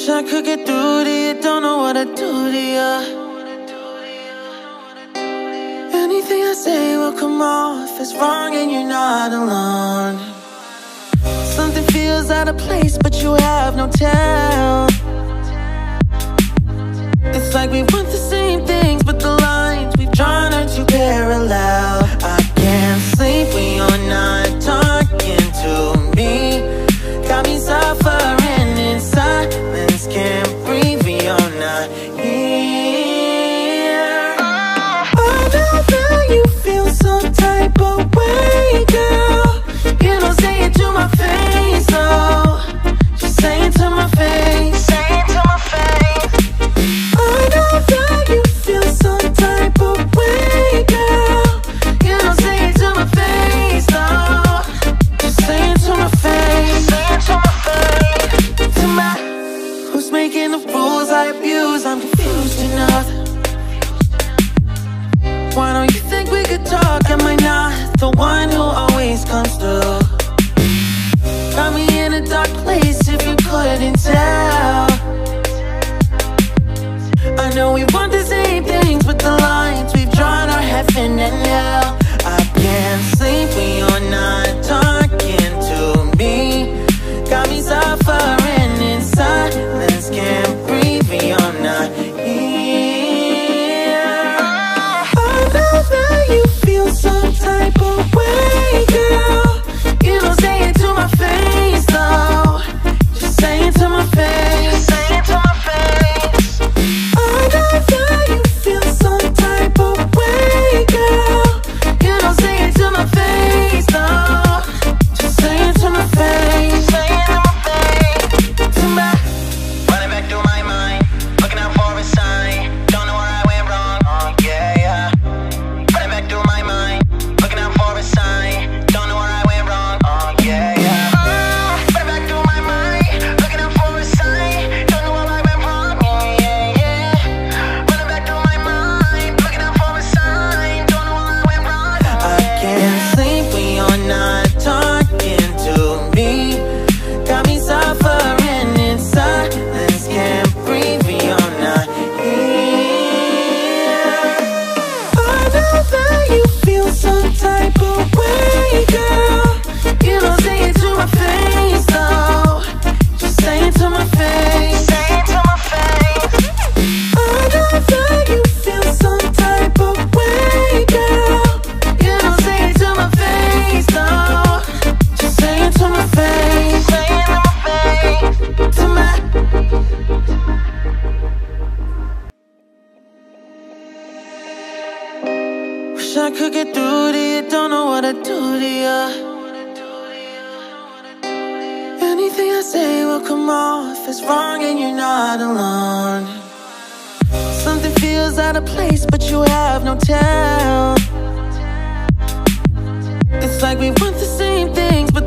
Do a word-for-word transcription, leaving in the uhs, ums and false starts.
Wish I could get through to you, don't know what to do to you. Anything I say will come off as wrong and you're not alone. Something feels out of place but you have no tell. It's like we want the same things but the lines we've drawn are too parallel. I can't sleep when you're not talking to me. Got me suffering in silence, can't breathe when you're not here. I know that you feel some type of way, girl. You don't say it to my face, though. Just say it to my face. Say it to my face. I know that you feel some type of way, girl. You don't say it to my face, though. Just say it to my face. Say it to my face. To my, who's making the rules I abuse? I'm confused enough. Why don't you think we could talk? Am I not the one who always comes through? Got me in a dark place if you couldn't tell. I know we want the same things but the lines we've drawn are heaven and hell. I can't sleep when you're not talking to me. Got me suffering in silence, can't breathe when you're not here. I know that you feel some type of way, girl. You don't say it to my face, though. Just say it to my face. Say it to my face. I know that you feel some type of way, girl. You don't say it to my face, though. Just say it to my face. Say it to my face. To my, running back through my mind, looking out for a sign. Don't know where I went wrong. Oh yeah, yeah. Running back through my mind, looking out for a sign. Don't know where I went wrong. Oh yeah, yeah. Uh, running back through my mind, looking out for a sign. Don't know where I went wrong. Yeah, yeah, yeah. Running back through my mind, looking out for a sign. Don't know where I went wrong. I can't sleep when you're not talking to me. Got me suffering in silence, can't breathe when you're not here. I know that you feel some type of way, girl. You don't say it to my face, though. Just say it to my face. Say it to my face. I know that you feel some type of way, girl. You don't say it to my face, though. Just say it to my face. Say it to my face. To my. Wish I could get through to you, don't know what to do to you. Anything I say will come off as wrong and you're not alone. Something feels out of place but you have no tell. It's like we want the same things but